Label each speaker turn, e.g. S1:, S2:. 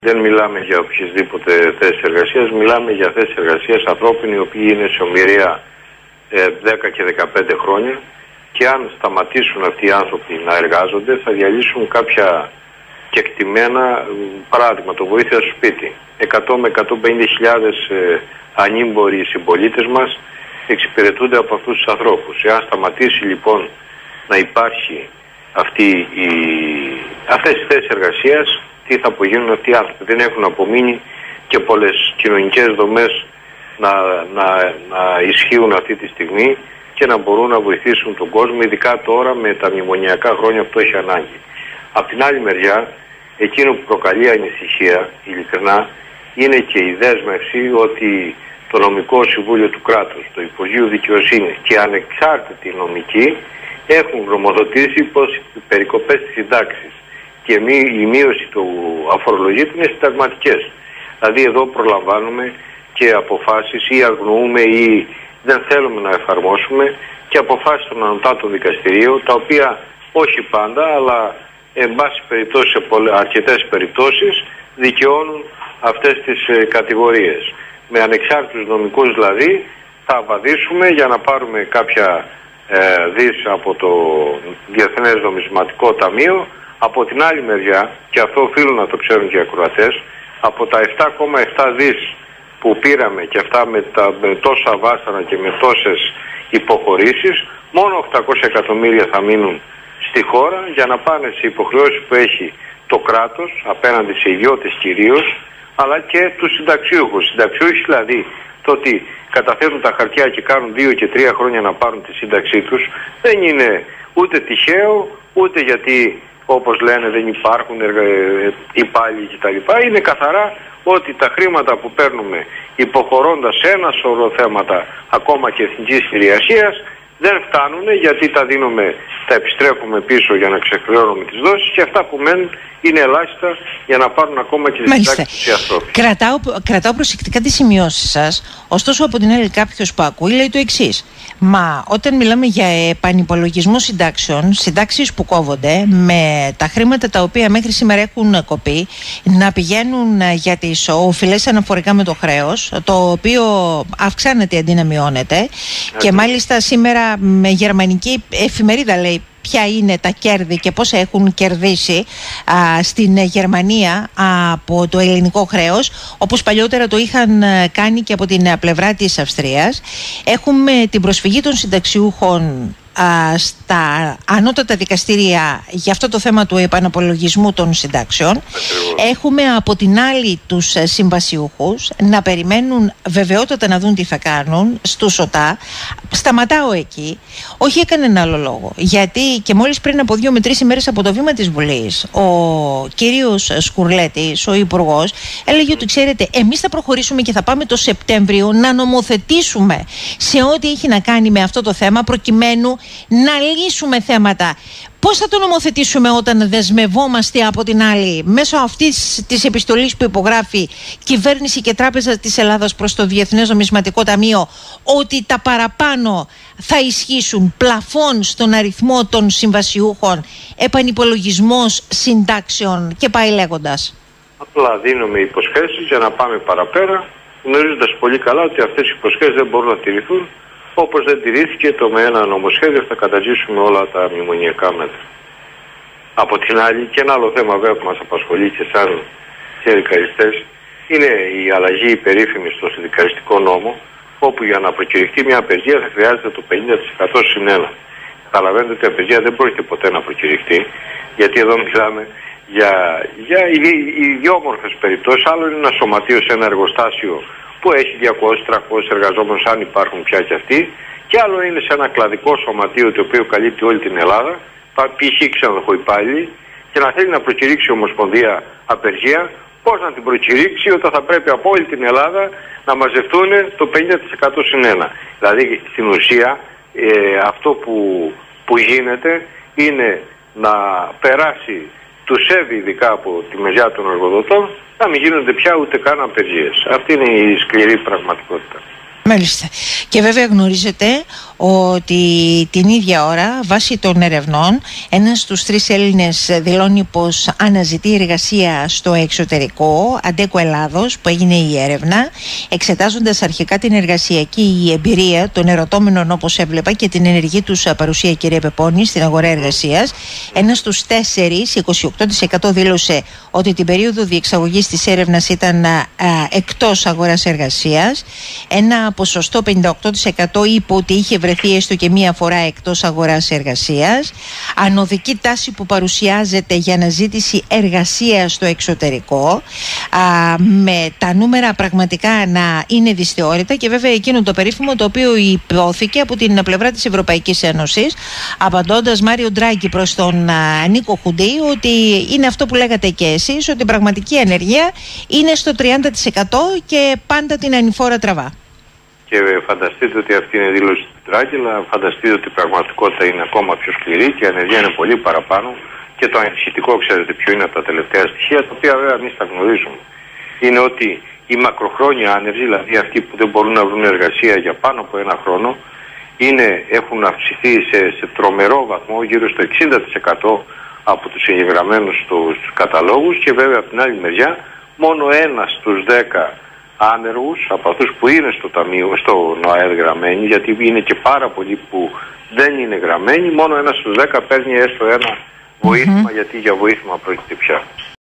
S1: Δεν μιλάμε για οποιασδήποτε θέσεις εργασίας, μιλάμε για θέσεις εργασίας ανθρώπων οι οποίοι είναι σε ομοιρία 10 και 15 χρόνια και αν σταματήσουν αυτοί οι άνθρωποι να εργάζονται θα διαλύσουν κάποια κεκτημένα, παράδειγμα το βοήθεια στο σπίτι. 100 με 150.000 ανήμποροι συμπολίτες μας εξυπηρετούνται από αυτούς τους ανθρώπους. Εάν σταματήσει λοιπόν να υπάρχει αυτές τις θέσεις εργασίας, τι θα απογίνουν αυτοί οι άνθρωποι? Δεν έχουν απομείνει και πολλές κοινωνικές δομές να ισχύουν αυτή τη στιγμή και να μπορούν να βοηθήσουν τον κόσμο, ειδικά τώρα με τα μνημονιακά χρόνια που έχει ανάγκη. Απ' την άλλη μεριά, εκείνο που προκαλεί ανησυχία, ειλικρινά, είναι και η δέσμευση ότι το νομικό συμβούλιο του κράτους, το Υπουργείο Δικαιοσύνης και ανεξάρτητοι νομικοί έχουν γνωμοδοτήσει πως οι περικοπές της συντάξης και η μείωση του αφορολογήτου είναι συνταγματικές. Δηλαδή εδώ προλαμβάνουμε και αποφάσεις ή αγνοούμε ή δεν θέλουμε να εφαρμόσουμε και αποφάσεις των ανωτάτων δικαστηρίων, τα οποία όχι πάντα, αλλά εν πάση περιπτώσει σε αρκετές περιπτώσεις δικαιώνουν αυτές τις κατηγορίες. Με ανεξάρτητους νομικούς δηλαδή θα βαδίσουμε για να πάρουμε κάποια δις από το Διεθνές Νομισματικό Ταμείο. Από την άλλη μεριά, και αυτό οφείλουν να το ξέρουν και οι ακροατές, από τα 7,7 δις που πήραμε και αυτά με τόσα βάσανα και με τόσες υποχωρήσεις, μόνο 800 εκατομμύρια θα μείνουν στη χώρα για να πάνε σε υποχρεώσεις που έχει το κράτος απέναντι σε ιδιώτες κυρίως, αλλά και τους συνταξιούχους. Συνταξιούχοι δηλαδή το ότι καταθέτουν τα χαρτιά και κάνουν 2 και 3 χρόνια να πάρουν τη σύνταξή τους δεν είναι ούτε τυχαίο, ούτε γιατί όπως λένε δεν υπάρχουν υπάλληλοι κτλ. Είναι καθαρά ότι τα χρήματα που παίρνουμε υποχωρώντας ένα σωρό θέματα ακόμα και εθνικής κυριαρχίας δεν φτάνουν, γιατί τα επιστρέφουμε πίσω για να ξεπληρώνουμε τις δόσεις και αυτά που μένουν είναι ελάχιστα για να πάρουν ακόμα και τις συντάξεις οι ανθρώποι.
S2: Κρατάω προσεκτικά τις σημειώσεις σας, ωστόσο από την άλλη κάποιος που ακούει λέει το εξής. Μα όταν μιλάμε για επανυπολογισμό συντάξεων, συντάξεις που κόβονται με τα χρήματα τα οποία μέχρι σήμερα έχουν κοπεί να πηγαίνουν για τις οφειλές αναφορικά με το χρέος, το οποίο αυξάνεται αντί να μειώνεται. Και μάλιστα σήμερα με γερμανική εφημερίδα λέει ποια είναι τα κέρδη και πόσα έχουν κερδίσει στην Γερμανία από το ελληνικό χρέος, όπως παλιότερα το είχαν κάνει και από την πλευρά της Αυστρίας. Έχουμε την προσφυγή των συνταξιούχων στα ανώτατα δικαστήρια για αυτό το θέμα του επαναπολογισμού των συντάξεων. Έχουμε από την άλλη τους συμβασιούχους να περιμένουν βεβαιότατα να δουν τι θα κάνουν στους ΟΤΑ. Σταματάω εκεί, όχι για κανένα άλλο λόγο, γιατί και μόλις πριν από 2 με 3 ημέρες από το βήμα της Βουλής ο κύριος Σκουρλέτης, ο υπουργός, έλεγε ότι ξέρετε, εμείς θα προχωρήσουμε και θα πάμε το Σεπτέμβριο να νομοθετήσουμε σε ό,τι έχει να κάνει με αυτό το θέμα, προκειμένου να λύσουμε θέματα. Πώς θα το νομοθετήσουμε όταν δεσμευόμαστε από την άλλη μέσω αυτής της επιστολής που υπογράφει κυβέρνηση και Τράπεζα της Ελλάδας προς το Διεθνές Νομισματικό Ταμείο ότι τα παραπάνω θα ισχύσουν, πλαφών στον αριθμό των συμβασιούχων, επανυπολογισμός συντάξεων και πάει λέγοντας?
S1: Απλά δίνουμε υποσχέσεις για να πάμε παραπέρα, γνωρίζοντας πολύ καλά ότι αυτές οι υποσχέσεις δεν μπορούν να τηρηθούν. Όπως δεν τηρήθηκε το με ένα νομοσχέδιο θα καταργήσουμε όλα τα μνημονιακά μέτρα. Από την άλλη, και ένα άλλο θέμα βέβαια που μας απασχολεί και σαν συνδικαλιστές είναι η αλλαγή περίφημη στο συνδικαλιστικό νόμο, όπου για να προκηρυχτεί μια απεργία θα χρειάζεται το 50% συν 1. Καταλαβαίνετε ότι η απεργία δεν πρόκειται ποτέ να προκηρυχτεί, γιατί εδώ μιλάμε για ιδιόμορφες περιπτώσεις. Άλλο είναι ένα σωματείο σε ένα εργοστάσιο που έχει 200-300 εργαζόμενους, αν υπάρχουν πια κι αυτοί, και άλλο είναι σε ένα κλαδικό σωματείο το οποίο καλύπτει όλη την Ελλάδα, π.χ. ξενοδοχοϊπάλληλοι, και να θέλει να προκηρύξει η Ομοσπονδία απεργία, πώς να την προκηρύξει όταν θα πρέπει από όλη την Ελλάδα να μαζευτούν το 50% συν 1. Δηλαδή στην ουσία αυτό που γίνεται είναι να περάσει του ΣΕΒ, ειδικά από τη μεριά των εργοδοτών, να μην γίνονται πια ούτε καν απεργίες. Αυτή είναι η σκληρή πραγματικότητα.
S2: Μάλιστα. Και βέβαια γνωρίζετε ότι την ίδια ώρα, βάσει των ερευνών, ένας στους 3 Έλληνες δηλώνει πως αναζητεί εργασία στο εξωτερικό. Αντέκο Ελλάδος, που έγινε η έρευνα, εξετάζοντας αρχικά την εργασιακή εμπειρία των ερωτώμενων, όπως έβλεπα, και την ενεργή τους παρουσία, κυρία Πεπώνη, στην αγορά εργασίας. Ένας στους 4, 28% δήλωσε ότι την περίοδο διεξαγωγής της έρευνας ήταν εκτός αγοράς εργασίας. Ένα ποσοστό 58% είπε ότι είχε βρεθεί έστω και μία φορά εκτός αγοράς εργασίας. Ανωδική τάση που παρουσιάζεται για αναζήτηση εργασίας στο εξωτερικό, με τα νούμερα πραγματικά να είναι δυσθεώρητα, και βέβαια εκείνο το περίφημο το οποίο υπόθηκε από την πλευρά της Ευρωπαϊκής Ένωσης, απαντώντας Μάριο Ντράγκη προς τον Νίκο Χουντή, ότι είναι αυτό που λέγατε και εσείς, ότι η πραγματική ανεργία είναι στο 30% και πάντα την ανηφόρα τραβά.
S1: Και φανταστείτε ότι αυτή είναι η δήλωση του Ντράγκη, αλλά φανταστείτε ότι η πραγματικότητα είναι ακόμα πιο σκληρή και η ανεργία είναι πολύ παραπάνω. Και το ανησυχητικό, ξέρετε ποιο είναι από τα τελευταία στοιχεία, τα οποία βέβαια εμείς τα γνωρίζουμε. Είναι ότι οι μακροχρόνια άνεργοι, δηλαδή αυτοί που δεν μπορούν να βρουν εργασία για πάνω από 1 χρόνο, έχουν αυξηθεί σε τρομερό βαθμό, γύρω στο 60% από τους εγγεγραμμένους στους καταλόγους, και βέβαια από την άλλη μεριά μόνο 1 στους 10 άνεργους από αυτούς που είναι στο ταμείο, στο ΝΟΑΕΔ γραμμένοι, γιατί είναι και πάρα πολλοί που δεν είναι γραμμένοι, μόνο 1 στους 10 παίρνει έστω ένα βοήθημα, γιατί για βοήθημα πρόκειται πια.